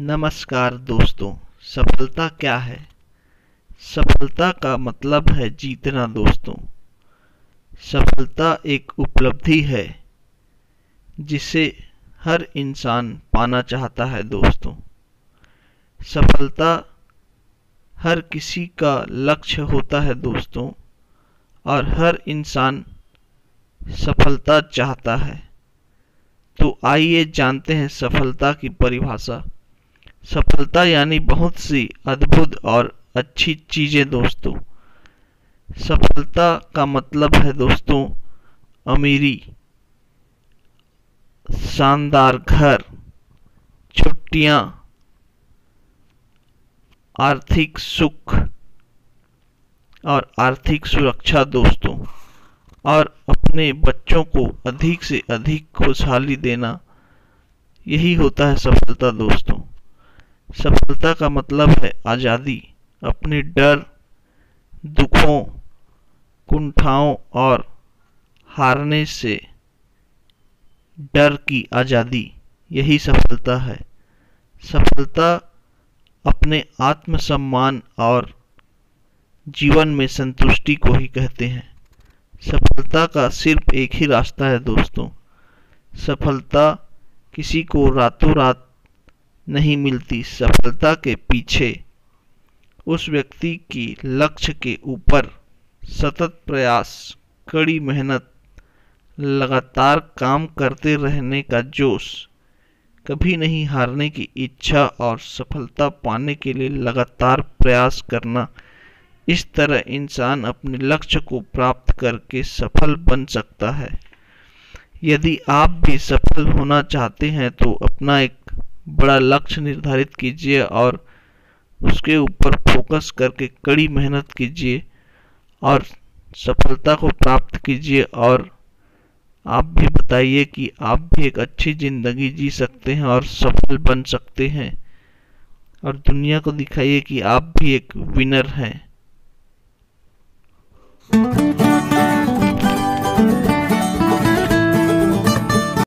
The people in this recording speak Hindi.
नमस्कार दोस्तों। सफलता क्या है? सफलता का मतलब है जीतना दोस्तों। सफलता एक उपलब्धि है जिसे हर इंसान पाना चाहता है दोस्तों। सफलता हर किसी का लक्ष्य होता है दोस्तों, और हर इंसान सफलता चाहता है। तो आइए जानते हैं सफलता की परिभाषा। सफलता यानी बहुत सी अद्भुत और अच्छी चीजें दोस्तों। सफलता का मतलब है दोस्तों अमीरी, शानदार घर, छुट्टियां, आर्थिक सुख और आर्थिक सुरक्षा दोस्तों, और अपने बच्चों को अधिक से अधिक खुशहाली देना, यही होता है सफलता दोस्तों। सफलता का मतलब है आज़ादी, अपने डर, दुखों, कुंठाओं और हारने से डर की आज़ादी, यही सफलता है। सफलता अपने आत्मसम्मान और जीवन में संतुष्टि को ही कहते हैं। सफलता का सिर्फ एक ही रास्ता है दोस्तों। सफलता किसी को रातों रात नहीं मिलती। सफलता के पीछे उस व्यक्ति की लक्ष्य के ऊपर सतत प्रयास, कड़ी मेहनत, लगातार काम करते रहने का जोश, कभी नहीं हारने की इच्छा और सफलता पाने के लिए लगातार प्रयास करना। इस तरह इंसान अपने लक्ष्य को प्राप्त करके सफल बन सकता है। यदि आप भी सफल होना चाहते हैं तो अपना एक बड़ा लक्ष्य निर्धारित कीजिए और उसके ऊपर फोकस करके कड़ी मेहनत कीजिए और सफलता को प्राप्त कीजिए। और आप भी बताइए कि आप भी एक अच्छी जिंदगी जी सकते हैं और सफल बन सकते हैं, और दुनिया को दिखाइए कि आप भी एक विनर हैं।